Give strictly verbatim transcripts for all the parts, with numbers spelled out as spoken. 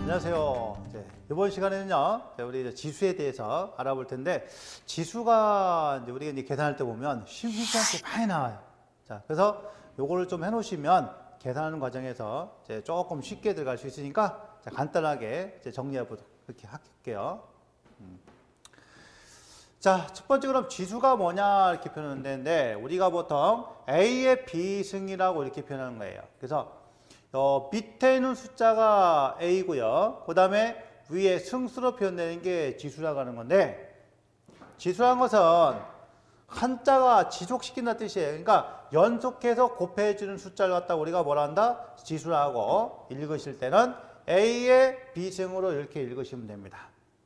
안녕하세요. 이제 이번 시간에는요, 우리 이제 지수에 대해서 알아볼 텐데, 지수가 이제 우리가 이제 계산할 때 보면 심심치 않게 많이 나와요. 자, 그래서 요거를 좀 해놓으시면 계산하는 과정에서 이제 조금 쉽게 들어갈 수 있으니까 자, 간단하게 이제 정리해 보도록 그렇게 할게요. 음. 자, 첫 번째 그럼 지수가 뭐냐 이렇게 표현하는데, 우리가 보통 A의 비승이라고 이렇게 표현하는 거예요. 그래서 어, 밑에 있는 숫자가 A고요. 그 다음에 위에 승수로 표현되는 게 지수라고 하는 건데, 지수라는 것은 한자가 지속시킨다는 뜻이에요. 그러니까 연속해서 곱해주는 숫자를 갖다 우리가 뭐라 한다? 지수라고 읽으실 때는 A의 비승으로 이렇게 읽으시면 됩니다.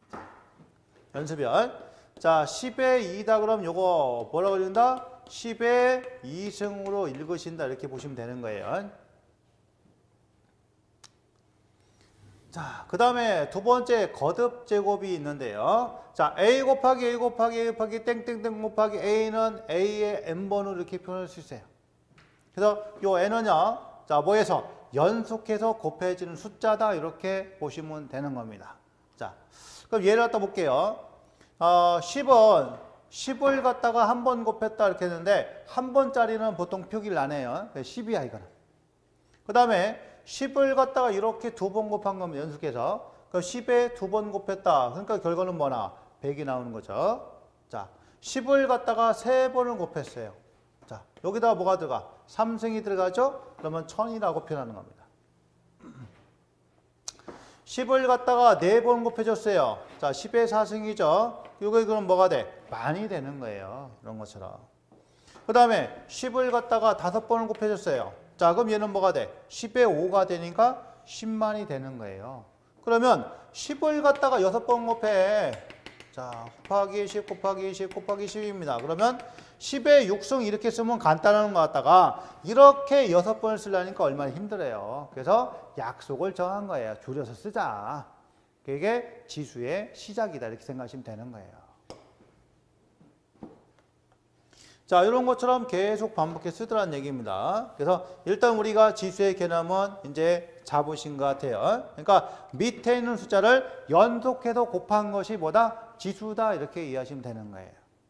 연습별. 자, 십의 이다 그럼 요거 뭐라고 읽는다? 십의 이승으로 읽으신다 이렇게 보시면 되는 거예요. 자, 그 다음에 두 번째 거듭 제곱이 있는데요. 자, A 곱하기 A 곱하기 A 곱하기 땡땡땡 곱하기 A는 A의 n번으로 이렇게 표현할 수 있어요. 그래서 요 n은요, 자, 뭐에서 연속해서 곱해지는 숫자다 이렇게 보시면 되는 겁니다. 자, 그럼 예를 갖다 볼게요. 어, 십은 십을 갖다가 한 번 곱했다 이렇게 했는데 한 번짜리는 보통 표기를 안 해요. 십이야 이거는. 그 다음에 십을 갖다가 이렇게 두 번 곱한 거면 연속해서 그 십에 두 번 곱했다. 그러니까 결과는 뭐나? 백이 나오는 거죠. 자, 십을 갖다가 세 번을 곱했어요. 자, 여기다가 뭐가 들어가? 삼승이 들어가죠? 그러면 천이라고 표현하는 겁니다. 십을 갖다가 네 번 곱해줬어요. 자, 십의 사승이죠. 이거 그럼 뭐가 돼? 만이 되는 거예요. 이런 것처럼. 그 다음에 십을 갖다가 다섯 번을 곱해줬어요. 자, 그럼 얘는 뭐가 돼? 십의 오가 되니까 십만이 되는 거예요. 그러면 십을 갖다가 여섯 번 곱해. 자, 곱하기 십 곱하기 십 곱하기 십입니다. 그러면 십의 육승 이렇게 쓰면 간단한 것 같다가 이렇게 여섯 번을 쓰려니까 얼마나 힘들어요. 그래서 약속을 정한 거예요. 줄여서 쓰자. 그게 지수의 시작이다. 이렇게 생각하시면 되는 거예요. 자, 이런 것처럼 계속 반복해 쓰더라는 얘기입니다. 그래서 일단 우리가 지수의 개념은 이제 잡으신 것 같아요. 그러니까 밑에 있는 숫자를 연속해서 곱한 것이 뭐다? 지수다. 이렇게 이해하시면 되는 거예요.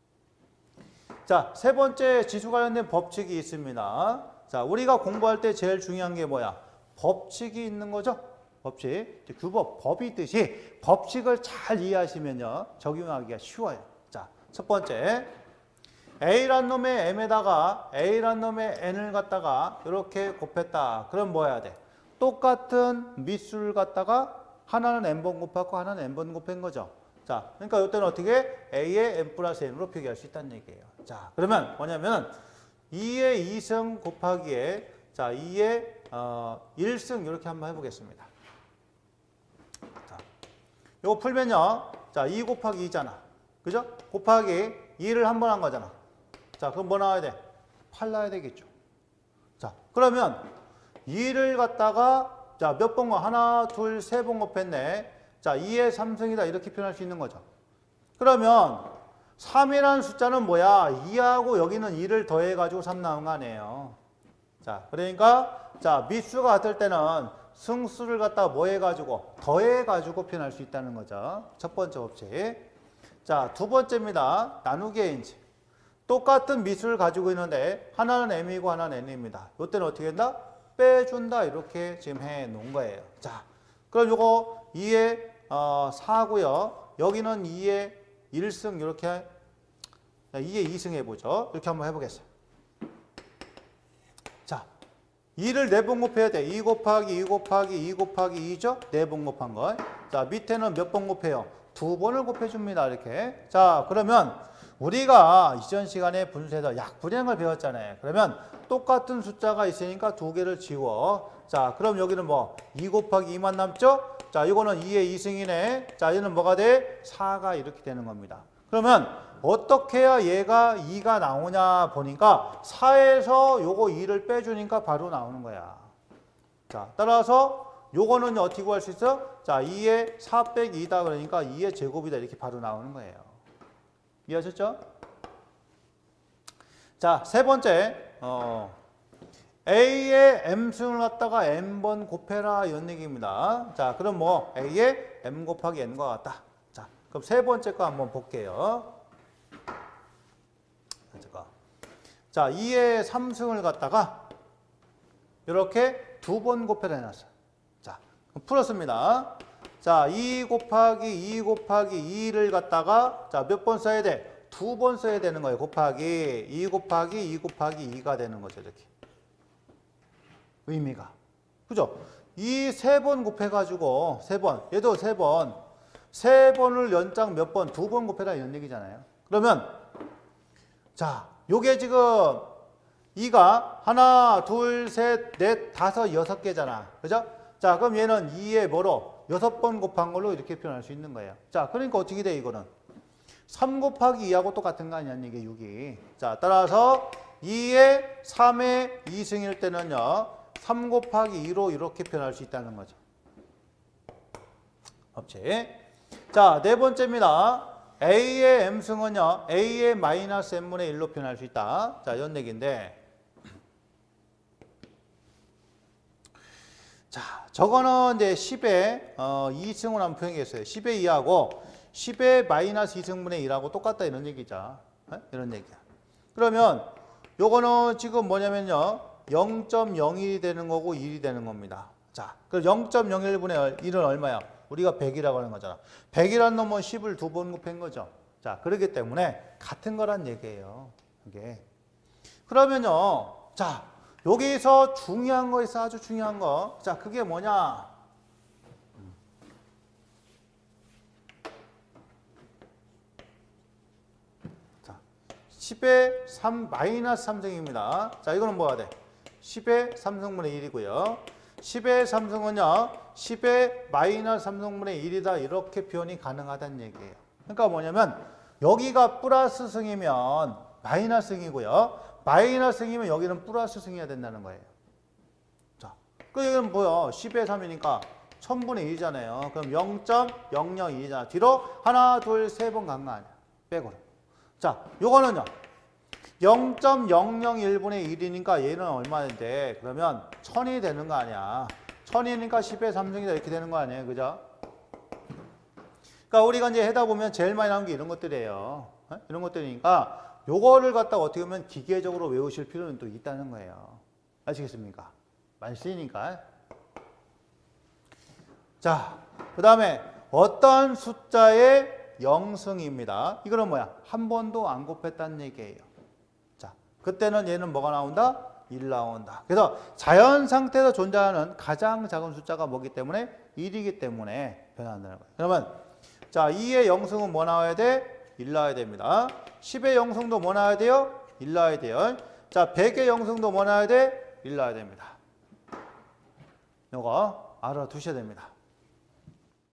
자, 세 번째 지수 관련된 법칙이 있습니다. 자, 우리가 공부할 때 제일 중요한 게 뭐야? 법칙이 있는 거죠? 법칙. 규법, 법이 있듯이 법칙을 잘 이해하시면요. 적용하기가 쉬워요. 자, 첫 번째. A란 놈의 M에다가 A란 놈의 N을 갖다가 이렇게 곱했다. 그럼 뭐 해야 돼? 똑같은 밑수를 갖다가 하나는 N번 곱하고 하나는 N번 곱한 거죠. 자, 그러니까 이때는 어떻게? A의 N 플러스 N으로 표기할 수 있다는 얘기예요. 자, 그러면 뭐냐면 이의 이승 곱하기에 자, 이의 어, 일승 이렇게 한번 해보겠습니다. 자, 이거 풀면요. 자, 이 곱하기 이잖아. 그죠? 곱하기 이를 한 번 한 거잖아. 자, 그럼 뭐 나와야 돼? 팔 나와야 되겠죠. 자, 그러면 이를 갖다가 자, 몇 번, 하나, 둘, 세 번 곱했네. 자, 이의 삼승이다. 이렇게 표현할 수 있는 거죠. 그러면 삼이라는 숫자는 뭐야? 이하고 여기는 이를 더해가지고 삼 나온 거 아니에요. 자, 그러니까 자, 밑수가 같을 때는 승수를 갖다가 뭐 해가지고? 더해가지고 표현할 수 있다는 거죠. 첫 번째 법칙. 자, 두 번째입니다. 나누기의 인지. 똑같은 밑수를 가지고 있는데 하나는 M이고 하나는 N입니다. 이때는 어떻게 한다? 빼준다. 이렇게 지금 해 놓은 거예요. 자, 그럼 요거 이의 어, 사고요. 여기는 이의 일승 이렇게 이의 이승 해보죠. 이렇게 한번 해보겠어요. 자, 이를 네 번 곱해야 돼. 이 곱하기 이 곱하기 이 곱하기 이죠? 네 번 곱한 거. 자, 밑에는 몇 번 곱해요? 두 번을 곱해줍니다. 이렇게. 자, 그러면 우리가 이전 시간에 분수에서 약분행을 배웠잖아요. 그러면 똑같은 숫자가 있으니까 두 개를 지워. 자, 그럼 여기는 뭐 이 곱하기 이만 남죠? 자, 이거는 이의 이승이네. 자, 얘는 뭐가 돼? 사가 이렇게 되는 겁니다. 그러면 어떻게 해야 얘가 이가 나오냐 보니까 사에서 요거 이를 빼주니까 바로 나오는 거야. 자, 따라서 요거는 어떻게 구할 수 있어? 자, 이의 사 빼기 이다 그러니까 이의 제곱이다. 이렇게 바로 나오는 거예요. 이해하셨죠? 자, 세 번째, 어, A의 M승을 갖다가 N번 곱해라 이런 얘기입니다. 자, 그럼 뭐 A의 M 곱하기 N과 같다. 자, 그럼 세 번째 거 한번 볼게요. 자, 이의 삼승을 갖다가 이렇게 두 번 곱해라 해놨어요. 자, 그럼 풀었습니다. 자, 이 곱하기 이 곱하기 이를 갖다가 자, 몇 번 써야 돼? 두 번 써야 되는 거예요. 곱하기 이 곱하기 이 곱하기 이가 되는 거죠. 이렇게. 의미가. 그죠? 이 세 번 곱해가지고 세 번, 얘도 세 번, 세 번을 연장 몇 번, 두 번 곱해라 이런 얘기잖아요. 그러면 자, 요게 지금 이가 하나, 둘, 셋, 넷, 다섯, 여섯 개잖아. 그죠? 자, 그럼 얘는 이에 뭐로? 여섯 번 곱한 걸로 이렇게 표현할 수 있는 거예요. 자, 그러니까 어떻게 돼, 이거는? 삼 곱하기 이하고 똑같은 거 아니야, 이게 육이. 자, 따라서 이에 삼의 이승일 때는요, 삼 곱하기 이로 이렇게 표현할 수 있다는 거죠. 없지? 자, 네 번째입니다. A의 M승은요, A의 마이너스 M분의 일로 표현할 수 있다. 자, 이런 얘기인데. 자, 저거는 이제 십의 어, 이승을 한번 표현했어요. 십의 이하고 십의 마이너스 이승분의 일하고 똑같다 이런 얘기죠. 네? 이런 얘기야. 그러면 요거는 지금 뭐냐면요. 영 점 영일이 되는 거고 일이 되는 겁니다. 자, 그럼 영 점 영일분의 일은 얼마야? 우리가 백이라고 하는 거잖아. 백이라는 놈은 십을 두 번 곱한 거죠. 자, 그렇기 때문에 같은 거란 얘기예요. 이게. 그러면요. 자, 여기서 중요한 거 있어. 아주 중요한 거. 자, 그게 뭐냐? 자, 십의 삼 마이너스 삼승입니다. 자, 이거는 뭐가 돼? 십의 삼승분의 일이고요. 십의 삼승은요. 십의 마이너스 삼승분의 일이다. 이렇게 표현이 가능하다는 얘기예요. 그러니까 뭐냐면 여기가 플러스 승이면 마이너스 승이고요. 마이너스 승이면 여기는 플러스 승이어야 된다는 거예요. 자, 그 얘기는 뭐야? 십의 삼이니까 천분의 일이잖아요. 그럼 영 점 영영이잖아. 뒤로 하나, 둘, 세 번 간 거 아니야. 백으로. 자, 요거는요. 영 점 영영일분의 일이니까 얘는 얼마인데? 그러면 천이 되는 거 아니야. 천이니까 십의 삼승이다 이렇게 되는 거 아니에요. 그죠? 그러니까 우리가 이제 해다 보면 제일 많이 나오는 게 이런 것들이에요. 네? 이런 것들이니까 요거를 갖다가 어떻게 보면 기계적으로 외우실 필요는 또 있다는 거예요. 아시겠습니까? 많이 쓰이니까. 자, 그 다음에 어떤 숫자의 영승입니다. 이거는 뭐야? 한 번도 안 곱했다는 얘기예요. 자, 그때는 얘는 뭐가 나온다? 일 나온다. 그래서 자연 상태에서 존재하는 가장 작은 숫자가 뭐기 때문에 일이기 때문에 변한다는 거예요. 그러면 자, 이의 영승은 뭐 나와야 돼? 일 나와야 됩니다. 십의 영승도 뭐 나와야 돼요? 일 나와야 돼요. 자, 백의 영승도 뭐 나와야 돼? 일 나와야 됩니다. 이거 알아두셔야 됩니다.